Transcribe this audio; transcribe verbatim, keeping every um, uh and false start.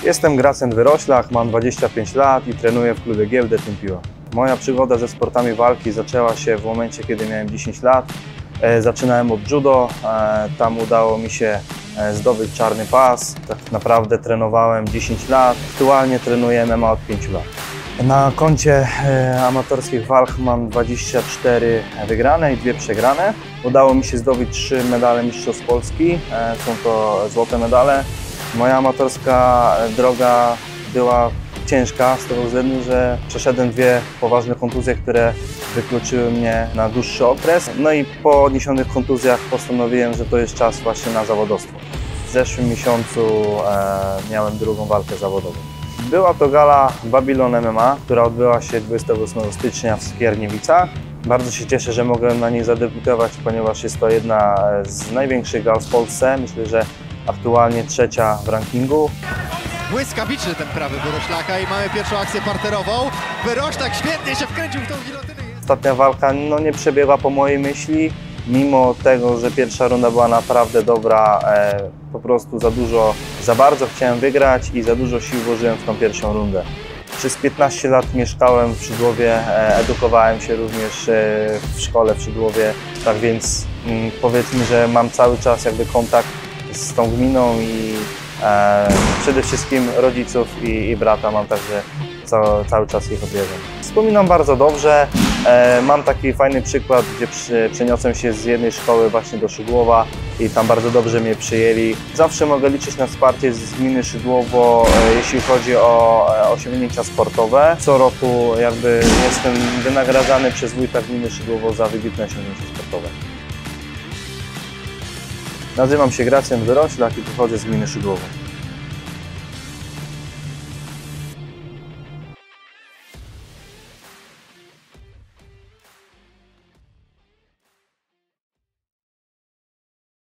Jestem Gracjan Wyroślak, mam dwadzieścia pięć lat i trenuję w klubie Giełdę Team Piła. Moja przygoda ze sportami walki zaczęła się w momencie, kiedy miałem dziesięć lat. Zaczynałem od judo, tam udało mi się zdobyć czarny pas. Tak naprawdę trenowałem dziesięć lat, aktualnie trenuję M M A od pięciu lat. Na koncie amatorskich walk mam dwadzieścia cztery wygrane i dwie przegrane. Udało mi się zdobyć trzy medale mistrzostw Polski, są to złote medale. Moja amatorska droga była ciężka z tego względu, że przeszedłem dwie poważne kontuzje, które wykluczyły mnie na dłuższy okres. No i po odniesionych kontuzjach postanowiłem, że to jest czas właśnie na zawodowstwo. W zeszłym miesiącu e, miałem drugą walkę zawodową. Była to gala Babylon M M A, która odbyła się dwudziestego ósmego stycznia w Skierniewicach. Bardzo się cieszę, że mogłem na niej zadebiutować, ponieważ jest to jedna z największych gal w Polsce. Myślę, że aktualnie trzecia w rankingu. Błyskawiczny ten prawy Wyroślaka i mamy pierwszą akcję parterową. Wyroślak świetnie się wkręcił w tą gilotynę. Ostatnia walka no, nie przebiegła po mojej myśli. Mimo tego, że pierwsza runda była naprawdę dobra, e, po prostu za dużo, za bardzo chciałem wygrać i za dużo sił włożyłem w tą pierwszą rundę. Przez piętnaście lat mieszkałem w Szydłowie, e, edukowałem się również e, w szkole w Szydłowie, tak więc m, powiedzmy, że mam cały czas jakby kontakt z tą gminą i e, przede wszystkim rodziców i, i brata mam, także cały, cały czas ich odwiedzam. Wspominam bardzo dobrze. E, mam taki fajny przykład, gdzie przy, przeniosłem się z jednej szkoły właśnie do Szydłowa i tam bardzo dobrze mnie przyjęli. Zawsze mogę liczyć na wsparcie z gminy Szydłowo, e, jeśli chodzi o e, osiągnięcia sportowe. Co roku jakby jestem wynagradzany przez wójta gminy Szydłowo za wybitne osiągnięcia sportowe. Nazywam się Gracjan Wyroślak i pochodzę z gminy Szydłowo.